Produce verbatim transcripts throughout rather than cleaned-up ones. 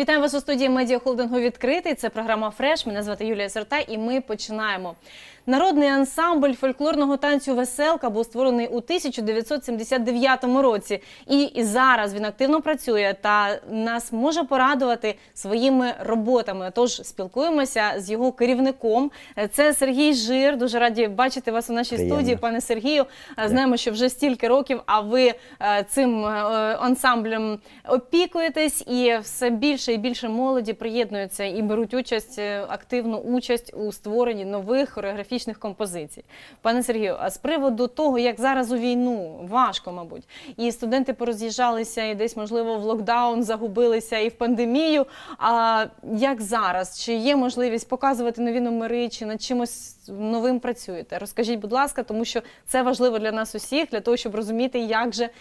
Вітаю вас у студії медіахолдингу «Відкритий». Це програма «Фреш». Мене звати Юлія Сартай і ми починаємо. Народний ансамбль фольклорного танцю «Веселка» був створений у тисяча дев'ятсот сімдесят дев'ятому році. І, і зараз він активно працює та нас може порадувати своїми роботами. Тож спілкуємося з його керівником. Це Сергій Жир. Дуже раді бачити вас у нашій Приємно. студії, пане Сергію. Знаємо, що вже стільки років, а ви цим ансамблем опікуєтесь, і все більше і більше молоді приєднуються і беруть участь, активну участь у створенні нових хореографічних композицій. Пане Сергію, а з приводу того, як зараз у війну, важко, мабуть, і студенти пороз'їжджалися, і десь, можливо, в локдаун загубилися, і в пандемію, а як зараз? Чи є можливість показувати нові номери, чи над чимось новим працюєте? Розкажіть, будь ласка, тому що це важливо для нас усіх, для того, щоб розуміти, як же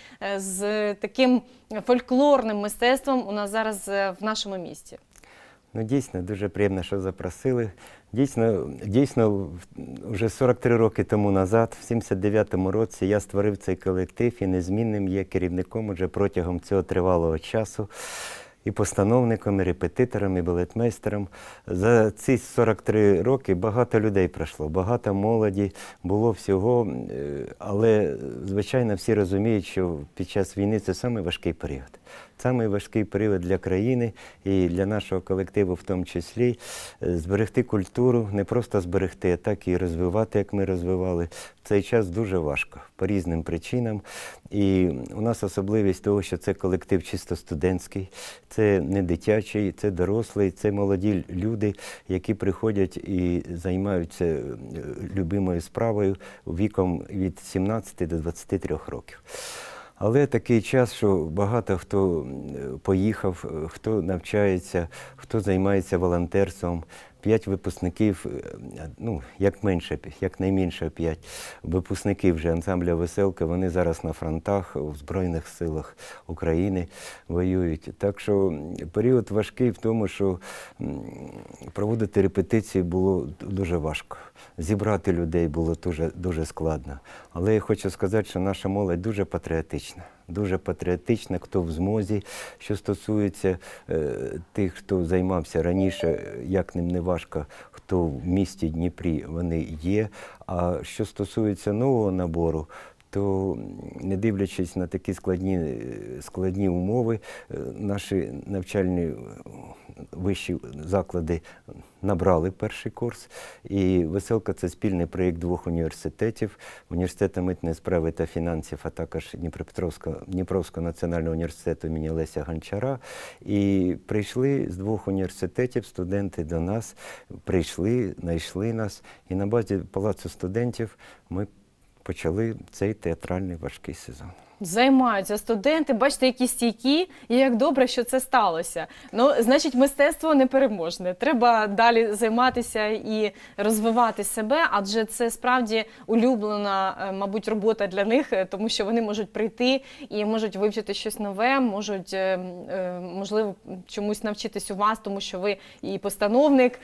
з таким фольклорним мистецтвом у нас зараз в нашому місті. Ну, дійсно, дуже приємно, що запросили. Дійсно, дійсно, вже сорок три роки тому назад, в сімдесят дев'ятому році, я створив цей колектив і незмінним є керівником уже протягом цього тривалого часу. І постановником, і репетитором, і балетмейстером. За ці сорок три роки багато людей пройшло, багато молоді, було всього, але, звичайно, всі розуміють, що під час війни це самий важкий період. Самий важкий період для країни і для нашого колективу в тому числі. Зберегти культуру, не просто зберегти, а так і розвивати, як ми розвивали. В цей час дуже важко, по різним причинам. І у нас особливість того, що це колектив чисто студентський, це не дитячий, це дорослий, це молоді люди, які приходять і займаються любимою справою віком від сімнадцяти до двадцяти трьох років. Але такий час, що багато хто поїхав, хто навчається, хто займається волонтерством. П'ять випускників, ну, як менше, як найменше п'ять випускників вже ансамбля «Веселка», вони зараз на фронтах, у Збройних силах України воюють. Так що період важкий в тому, що проводити репетиції було дуже важко. Зібрати людей було дуже, дуже складно. Але я хочу сказати, що наша молодь дуже патріотична. Дуже патріотична, хто в змозі, що стосується е, тих, хто займався раніше, як ним не важко, хто в місті Дніпрі, вони є. А що стосується нового набору, то, не дивлячись на такі складні, складні умови, наші навчальні вищі заклади набрали перший курс. І «Веселка» – це спільний проєкт двох університетів. Університету митної справи та фінансів, а також Дніпропетровського, Дніпровського національного університету імені Леся Гончара. І прийшли з двох університетів студенти до нас, прийшли, знайшли нас. І на базі Палацу студентів ми почали цей театральний важкий сезон. Займаються студенти, бачите, які стійкі, і як добре, що це сталося. Ну, значить, мистецтво непереможне. Треба далі займатися і розвивати себе, адже це справді улюблена, мабуть, робота для них, тому що вони можуть прийти і можуть вивчити щось нове, можуть, можливо, чомусь навчитись у вас, тому що ви і постановник,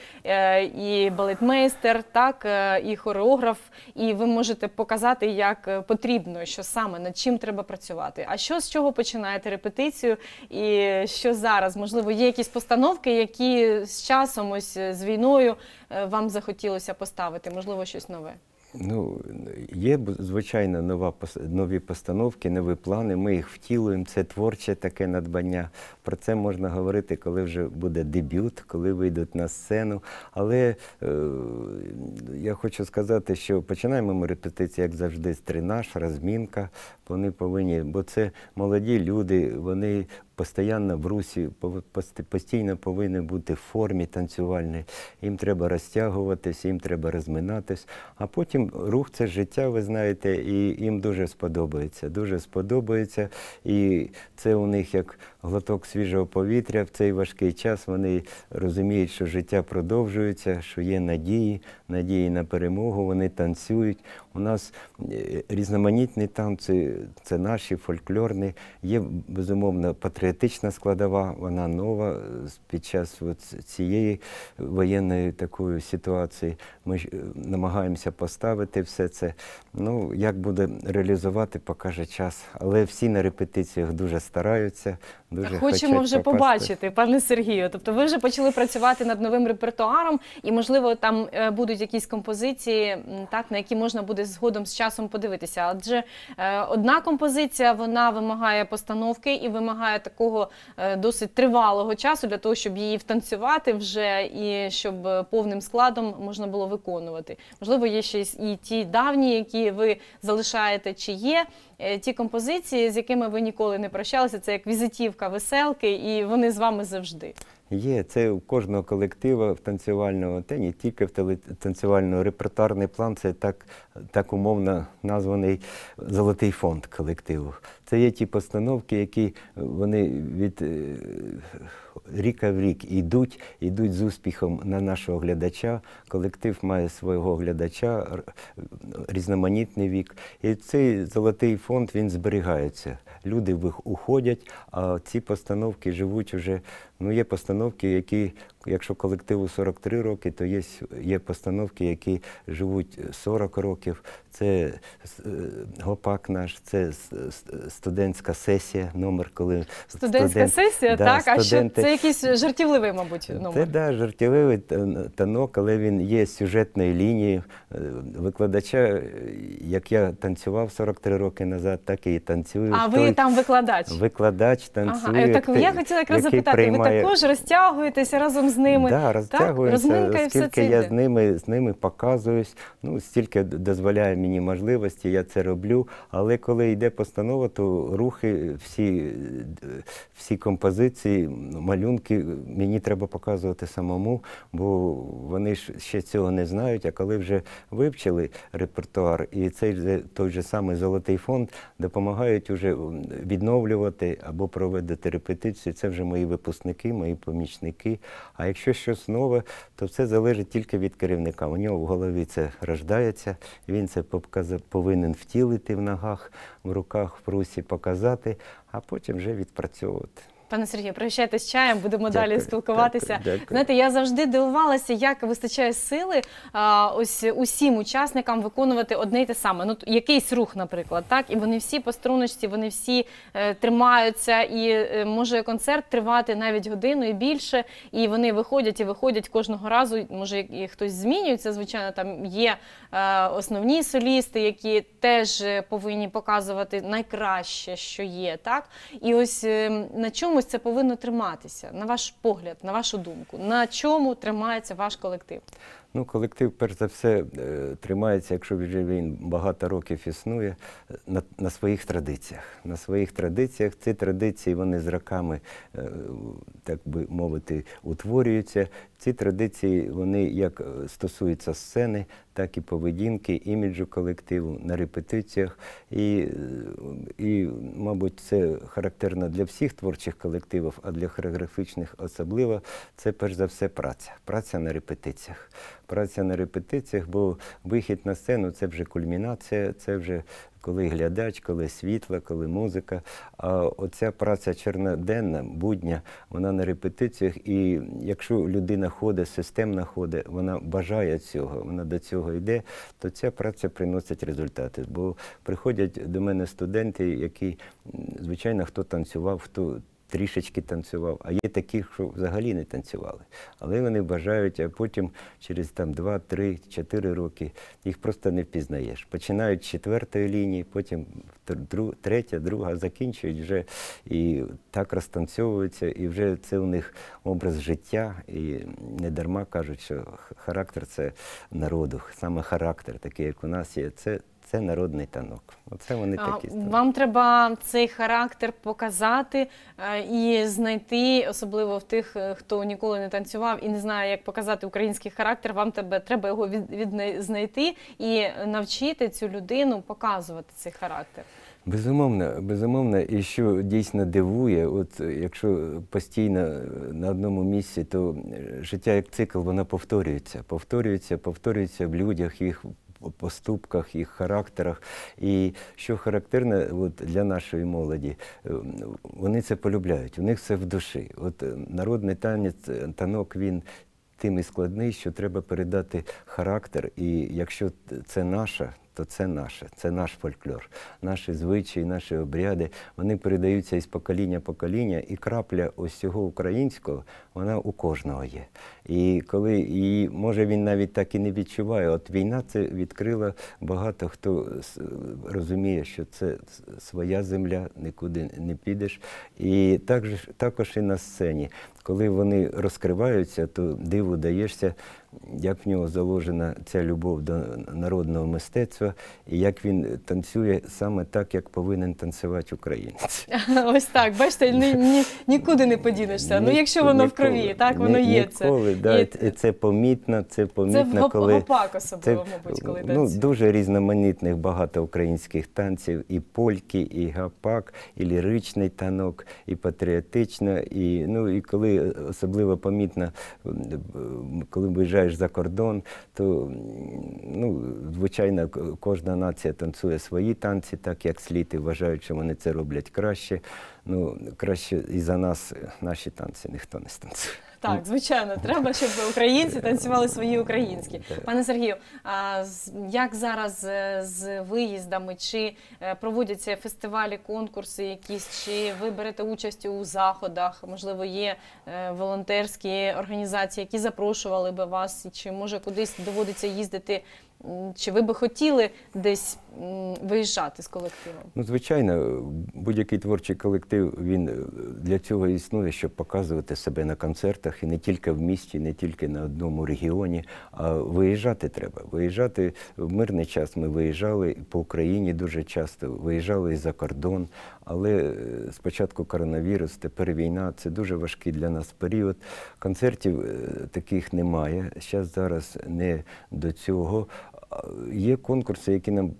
і балетмейстер, так, і хореограф, і ви можете показати, як потрібно, що саме, над чим треба працювати. А що, з чого починаєте репетицію і що зараз? Можливо, є якісь постановки, які з часом, ось з війною вам захотілося поставити? Можливо, щось нове? Ну, є, звичайно, нова, нові постановки, нові плани, ми їх втілуємо, це творче таке надбання. Про це можна говорити, коли вже буде дебют, коли вийдуть на сцену. Але е, я хочу сказати, що починаємо ми репетиції, як завжди, з тренаж, розмінка. Вони повинні, бо це молоді люди, вони постійно в русі, постійно повинні бути в формі танцювальній. Їм треба розтягуватись, їм треба розминатись. А потім рух – це життя, ви знаєте, і їм дуже сподобається. Дуже сподобається. І це у них як глоток свіжого повітря в цей важкий час. Вони розуміють, що життя продовжується, що є надії, надії на перемогу. Вони танцюють. У нас різноманітні танці, це наші, фольклорні. Є, безумовно, патріотична складова, вона нова під час цієї воєнної такої ситуації. Ми намагаємося поставити все це. Ну, як буде реалізувати, покаже час. Але всі на репетиціях дуже стараються, дуже Хочемо хочуть вже попасти. побачити, пане Сергію. Тобто ви вже почали працювати над новим репертуаром, і, можливо, там е, будуть якісь композиції, м, так, на які можна буде згодом з часом подивитися. Адже е, одна композиція, вона вимагає постановки і вимагає такого е, досить тривалого часу для того, щоб її втанцювати вже і щоб е, повним складом можна було виконувати. Можливо, є ще і ті давні, які ви залишаєте, чи є е, ті композиції, з якими ви ніколи не прощалися, це як візитівка веселки, і вони з вами завжди. Є, це у кожного колективу в танцювального, та не тільки в теле- танцювального, репертуарний план, це так, так умовно названий золотий фонд колективу. Це є ті постановки, які вони від е, ріка в рік йдуть, йдуть з успіхом на нашого глядача. Колектив має свого глядача, р- різноманітний вік. І цей золотий фонд, він зберігається. Люди в їх уходять, а ці постановки живуть уже. Ну, є постановки, які, якщо колективу сорок три роки, то є, є постановки, які живуть сорок років. Це е, гопак наш, це с- с- студентська сесія, номер, коли Студентська студент- сесія, да, так? А що студенти- це якийсь жартівливий, мабуть, Це, номер? да, жартівливий тан- танок, але він є сюжетною лінією. Е, Викладача, е, як я танцював сорок три роки назад, так і танцюю. А ви Той там викладач? Викладач танцює. Ага, так те- я хотіла якраз який запитати, приймає- ви також розтягуєтеся разом з ними? Да, Так, розтягуємося, розминка і все оскільки це я йде. з ними, з ними показуюсь, ну, стільки д- дозволяє мені можливості, я це роблю, але коли йде постанова, то рухи, всі, е, всі композиції, малюнки мені треба показувати самому, бо вони ж ще цього не знають, а коли вже вивчили репертуар, і цей же- той же самий золотий фонд допомагають уже відновлювати або проводити репетицію, це вже мої випускники, мої помічники. А якщо щось нове, то все залежить тільки від керівника. У нього в голові це рождається, він це показа- повинен втілити в ногах, в руках, в прусі показати, а потім вже відпрацьовувати. Пане Сергію, пригощайтесь чаєм, будемо Дякую, далі спілкуватися. дякую, дякую. Знаєте, я завжди дивувалася, як вистачає сили а, ось усім учасникам виконувати одне й те саме. Ну, якийсь рух, наприклад, так? І вони всі по струночці, вони всі е, тримаються, і е, може концерт тривати навіть годину і більше, і вони виходять і виходять кожного разу. Може, і хтось змінюється, звичайно, там є е, основні солісти, які теж е, повинні показувати найкраще, що є, так? І ось е, на чомусь це повинно триматися, на ваш погляд, на вашу думку. На чому тримається ваш колектив? Ну, колектив, перш за все, е, тримається, якщо вже він багато років існує, на, на своїх традиціях. На своїх традиціях. Ці традиції, вони з роками, е, так би мовити, утворюються. Ці традиції, вони як стосуються сцени, так і поведінки, іміджу колективу на репетиціях. І, і, мабуть, це характерно для всіх творчих колективів, а для хореографічних особливо. Це, перш за все, праця. Праця на репетиціях. Праця на репетиціях, бо вихід на сцену – це вже кульмінація, це вже коли глядач, коли світло, коли музика. А оця праця чорноденна, будня, вона на репетиціях. І якщо людина ходить, системно ходить, вона бажає цього, вона до цього йде, то ця праця приносить результати. Бо приходять до мене студенти, які, звичайно, хто танцював, хто трішечки танцював, а є такі, що взагалі не танцювали. Але вони бажають, а потім через там два, три, чотири роки їх просто не впізнаєш. Починають з четвертої лінії, потім дру, третя, друга, закінчують вже і так розтанцьовуються, і вже це у них образ життя. І не дарма кажуть, що характер – це народу, саме характер, такий, як у нас є, це Це народний танок. Оце вони такі. А, вам треба цей характер показати е, і знайти, особливо в тих, хто ніколи не танцював і не знає, як показати український характер, вам тебе, треба його від, від, знайти і навчити цю людину показувати цей характер. Безумовно, безумовно. І що дійсно дивує, от якщо постійно на одному місці, то життя як цикл, воно повторюється. Повторюється, повторюється в людях, їх поступках, їх характерах. І що характерно от, для нашої молоді, вони це полюбляють, у них це в душі. От народний танець, танок, він тим і складний, що треба передати характер, і якщо це наша, то це наше, це наш фольклор, наші звичаї, наші обряди, вони передаються із покоління в покоління, і крапля ось цього українського, вона у кожного є. І коли, і може він навіть так і не відчуває, от війна це відкрила, багато хто розуміє, що це своя земля, нікуди не підеш. І також, також і на сцені, коли вони розкриваються, то диву даєшся, як в нього заложена ця любов до народного мистецтва, і як він танцює саме так, як повинен танцювати українець. Ось так, бачите, ні, ні, нікуди не подінешся. Ну, якщо воно в крові, так, воно є це. Ніколи, да, І і це помітно, це помітно, це коли... в гопак особливо, мабуть, коли ну, танцює. дуже різноманітних багато українських танців, і польки, і гопак, і ліричний танок, і патріотично, і, ну, і коли особливо помітно, коли виїжджаєш за кордон, то, ну, звичайно, кожна нація танцює свої танці, так як слід, і вважають, що вони це роблять краще. Ну, краще і за нас наші танці ніхто не станцює. Так, звичайно, треба, щоб українці танцювали свої українські. Пане Сергію, а як зараз з виїздами, чи проводяться фестивалі, конкурси якісь, чи ви берете участь у заходах, можливо, є волонтерські організації, які запрошували би вас, чи може кудись доводиться їздити, чи ви би хотіли десь виїжджати з колективом? Ну, звичайно, будь-який творчий колектив, він для цього існує, щоб показувати себе на концертах, і не тільки в місті, не тільки на одному регіоні, а виїжджати треба. Виїжджати в мирний час ми виїжджали по Україні дуже часто, виїжджали і за кордон, але спочатку коронавірус, тепер війна, це дуже важкий для нас період. Концертів таких немає, зараз зараз не до цього. Є конкурси, які нам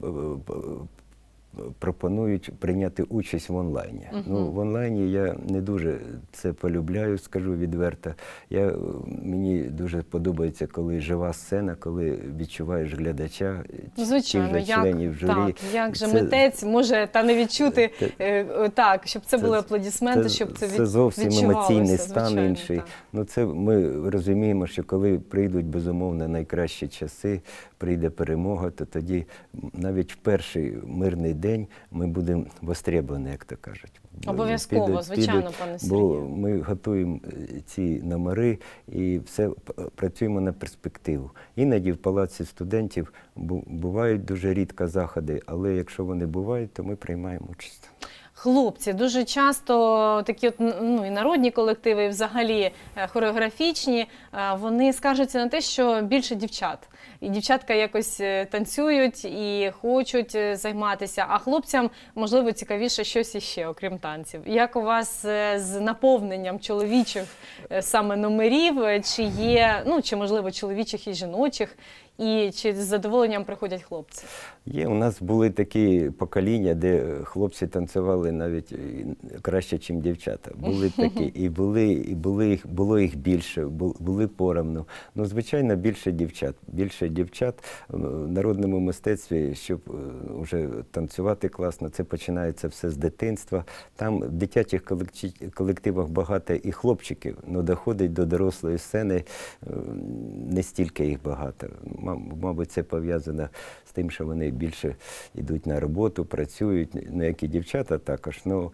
пропонують прийняти участь в онлайні. Uh-huh. Ну, в онлайні я не дуже це полюбляю, скажу відверто. Я, мені дуже подобається, коли жива сцена, коли відчуваєш глядача, звичайно, тих же членів журі. Так, як же це, митець може та не відчути це, е, так, щоб це, це були аплодисменти, це, щоб це, це зовсім емоційний стан звичайно, інший. Так. Ну, це ми розуміємо, що коли прийдуть, безумовно, найкращі часи, прийде перемога, то тоді навіть в перший мирний день ми будемо востребовані, як то кажуть. Обов'язково, підуть, звичайно, підуть, пане Сергію. Бо ми готуємо ці номери і все працюємо на перспективу. Іноді в Палаці студентів бувають дуже рідко заходи, але якщо вони бувають, то ми приймаємо участь. Хлопці, дуже часто такі от, ну, і народні колективи, і взагалі хореографічні, вони скаржаться на те, що більше дівчат. І дівчатка якось танцюють і хочуть займатися, а хлопцям, можливо, цікавіше щось іще, окрім танців. Як у вас з наповненням чоловічих саме номерів, чи є, ну, чи, можливо, чоловічих і жіночих, і чи з задоволенням приходять хлопці? Є, у нас були такі покоління, де хлопці танцювали навіть краще, ніж дівчата. Були такі, і були, і були їх, було їх більше, були поровну. Ну, звичайно, більше дівчат. Більше дівчат в народному мистецтві, щоб вже танцювати класно, це починається все з дитинства. Там в дитячих колективах багато і хлопчиків, але доходить до дорослої сцени не стільки їх багато. Мабуть, це пов'язано з тим, що вони більше йдуть на роботу, працюють, ну, як і дівчата також. Ну,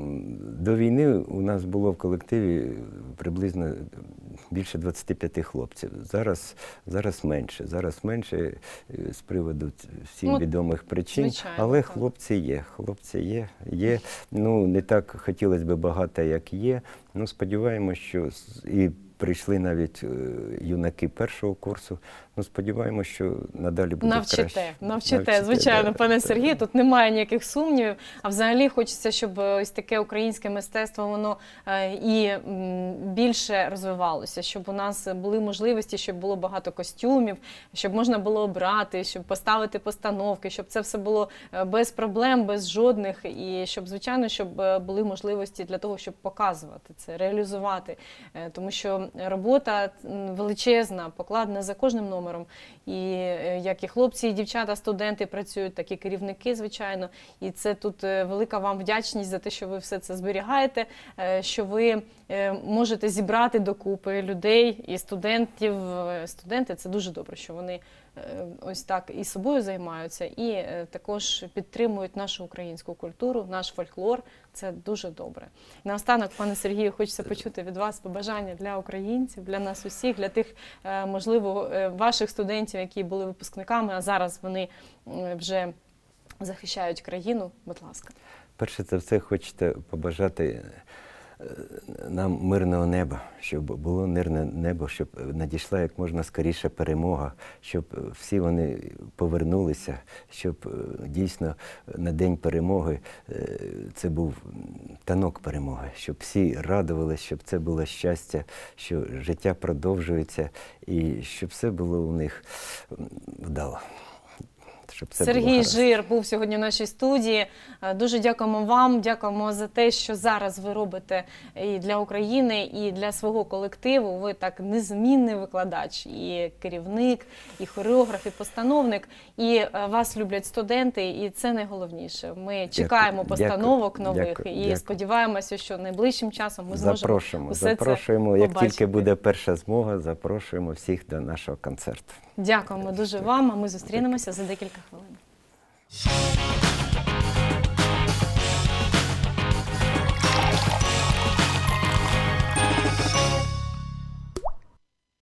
до війни у нас було в колективі приблизно більше двадцяти п'яти хлопців. Зараз, зараз менше. Зараз менше з приводу всім ну, відомих причин. Звичайно, але так. хлопці є. Хлопці є. Є. Ну, не так хотілося б багато, як є. Ну, сподіваємося, що і прийшли навіть юнаки першого курсу. Ну, сподіваємося, що надалі буде навчите, краще. Навчите, навчите, звичайно, да, пане да. Сергію, тут немає ніяких сумнівів. А взагалі хочеться, щоб ось таке українське мистецтво, воно і більше розвивалося, щоб у нас були можливості, щоб було багато костюмів, щоб можна було обрати, щоб поставити постановки, щоб це все було без проблем, без жодних, і щоб, звичайно, щоб були можливості для того, щоб показувати це, реалізувати. Тому що робота величезна, покладена за кожним номером. І як і хлопці, і дівчата, студенти працюють, так і керівники, звичайно. І це тут велика вам вдячність за те, що ви все це зберігаєте, що ви можете зібрати докупи людей і студентів. Студенти – це дуже добре, що вони ось так і собою займаються, і е, також підтримують нашу українську культуру, наш фольклор. Це дуже добре. Наостанок, пане Сергію, хочеться почути від вас побажання для українців, для нас усіх, для тих, е, можливо, е, ваших студентів, які були випускниками, а зараз вони е, вже захищають країну. Будь ласка. Перше за все, хочете побажати нам мирного неба, щоб було мирне небо, щоб надійшла як можна скоріше перемога, щоб всі вони повернулися, щоб дійсно на день перемоги це був танок перемоги, щоб всі радувалися, щоб це було щастя, що життя продовжується і щоб все було у них вдало. Сергій Жир був сьогодні в нашій студії. Дуже дякуємо вам, дякуємо за те, що зараз ви робите і для України, і для свого колективу. Ви так незмінний викладач, і керівник, і хореограф, і постановник. І вас люблять студенти, і це найголовніше. Ми чекаємо дякую, постановок дякую, нових дякую, і дякую. Сподіваємося, що найближчим часом ми зможемо запрошуємо, усе запрошуємо, це як побачити. Тільки буде перша змога, запрошуємо всіх до нашого концерту. Дякуємо дуже вам, а ми зустрінемося за декілька хвилин.